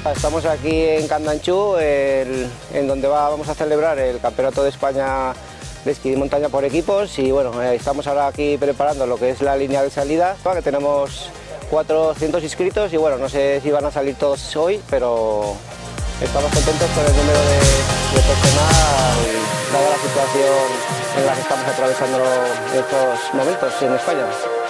Estamos aquí en Candanchú, en donde vamos a celebrar el Campeonato de España de esquí de montaña por equipos y bueno, estamos ahora aquí preparando lo que es la línea de salida, que tenemos 400 inscritos y bueno, no sé si van a salir todos hoy, pero estamos contentos con el número de personal, dada la situación en la que estamos atravesando en estos momentos en España.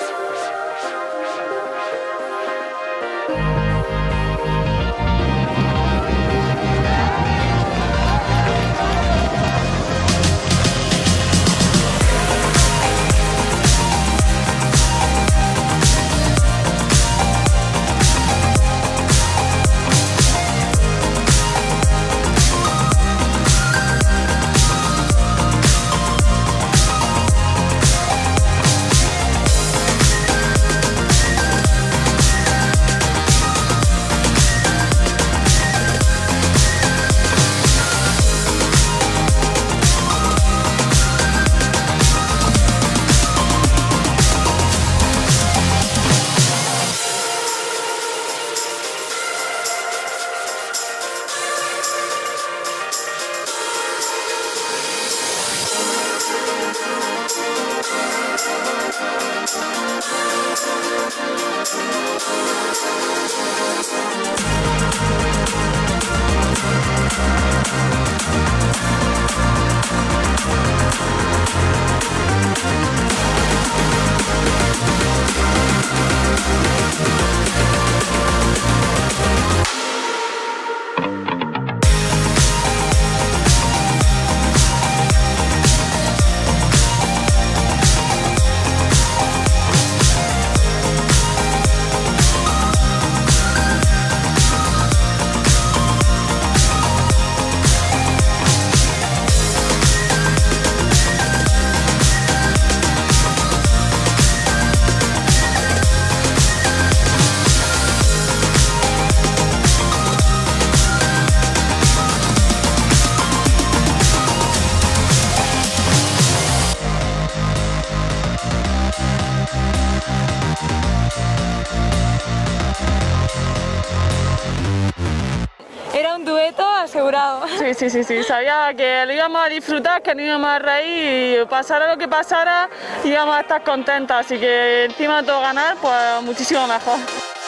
Era un dueto asegurado. Sí, sabía que lo íbamos a disfrutar, que no íbamos a reír y pasara lo que pasara, íbamos a estar contentas, así que encima de todo ganar, pues muchísimo mejor.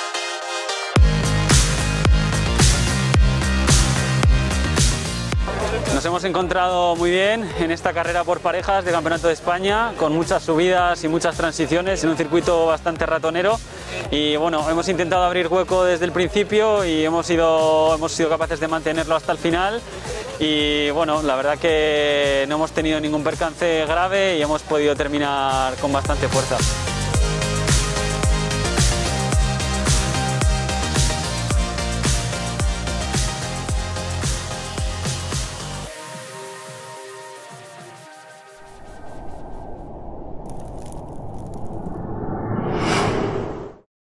Nos hemos encontrado muy bien en esta carrera por parejas de Campeonato de España, con muchas subidas y muchas transiciones en un circuito bastante ratonero y bueno, hemos intentado abrir hueco desde el principio y hemos sido capaces de mantenerlo hasta el final y bueno, la verdad que no hemos tenido ningún percance grave y hemos podido terminar con bastante fuerza.